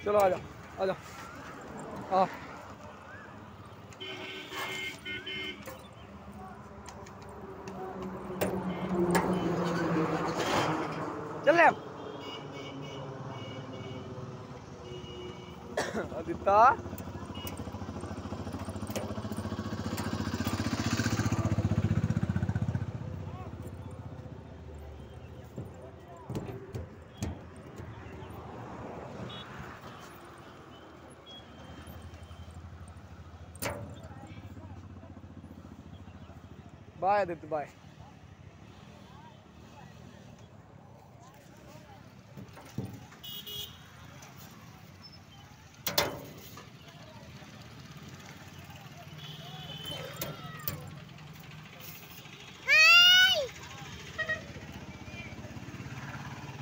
चलो आ जाओ आ जाओ। हाँ चल रहे हम। Aditya bye Aditya bye.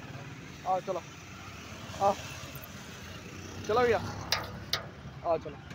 आओ चलो आओ चलो भैया आओ चलो।